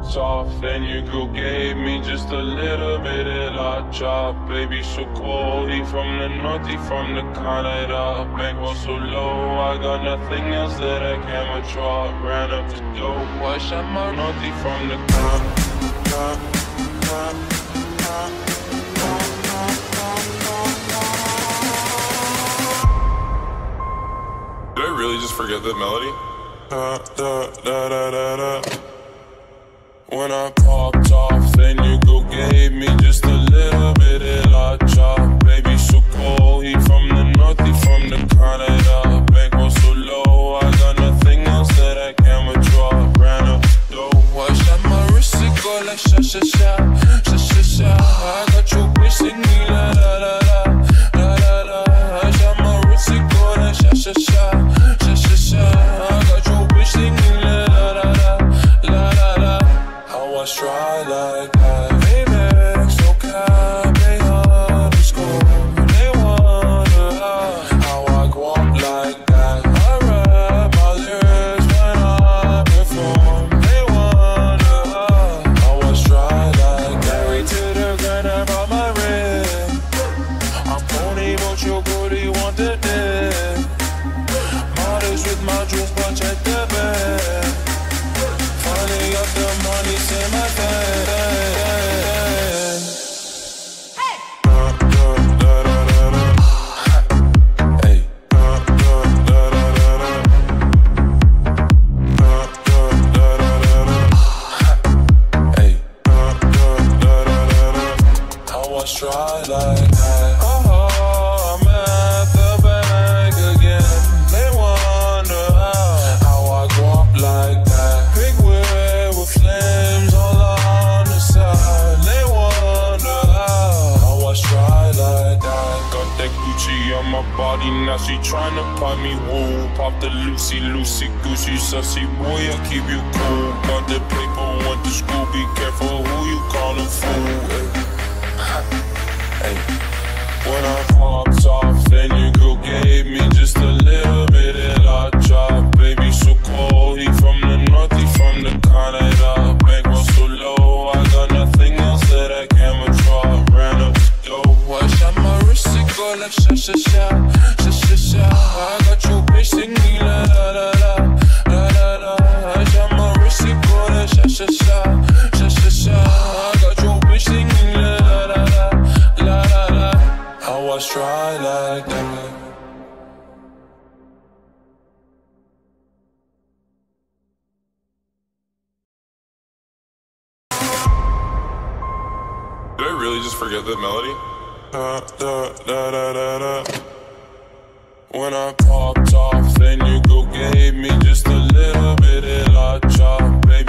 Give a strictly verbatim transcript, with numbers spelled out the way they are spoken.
popped off, then your girl gave me just a little bit of la chop. Baby so cold, he from the north, he from the Canada. Bankroll so low, I got nothing else that I can withdraw. Ran up the dough, I shot my north, he from the Canada. Did I really just forget that melody? Da, da, da, da, da, da. When I popped off, then your girl gave me just a little bit of la chop. Baby so cold, he from the north, he from the Canada. Bankroll so low, I got nothing else that I can withdraw. Ran up the dough, I shot my wrist, it go like sha sha sha, sha sha sha. I got your bitch singing la la la la, la la la. I shot my wrist, it go like sha sha sha, sha sha sha. I got your bitch singing la la la la, la la la. How I try like that, baby, so calm, they underscore. They wonder how I go up like that. I rap my lyrics when I perform. They wonder how I try like that. Married to the grind, I brought my ring. I'm pony, but your booty want the dick. Modest with my jewels, but check the bag. Finally got the money, say my bad. Hey. Da, da, da, da, da, da. Hey. Da, da, da, da, da, da. Da, da, da, da, da, da. Hey. Da, da, da, da, da, da. How I try like that. Oh, I'm at the bank again. They wonder how, how I go up like that. Big wheel with flames all on the side. They wonder how, how I try like that. Got that Gucci on my body, now she tryna pop me woo. Pop the Lucy, Lucy, Gucci, sussy boy, I keep you cool. Got the paper, went to school, be careful who you callin' fool. Hey. Hey. When I popped off, then your girl gave me just a little bit of la chop. Baby so cold, he from the north, he from the Canada. Bankroll so low, I got nothing else that I can withdraw. Ran up the dough, I shot my wrist, it go like sha sha sha, sha sha sha. I got your bitch singing la la la la, la la la. I shot my wrist, it go like sha sha sha, sha sha sha. I got your bitch singing la la la la, la la la. How I try like that. Did I really just forget that melody? Da, da, da, da, da, da. When I popped off, then your girl gave me just a little bit of la chop.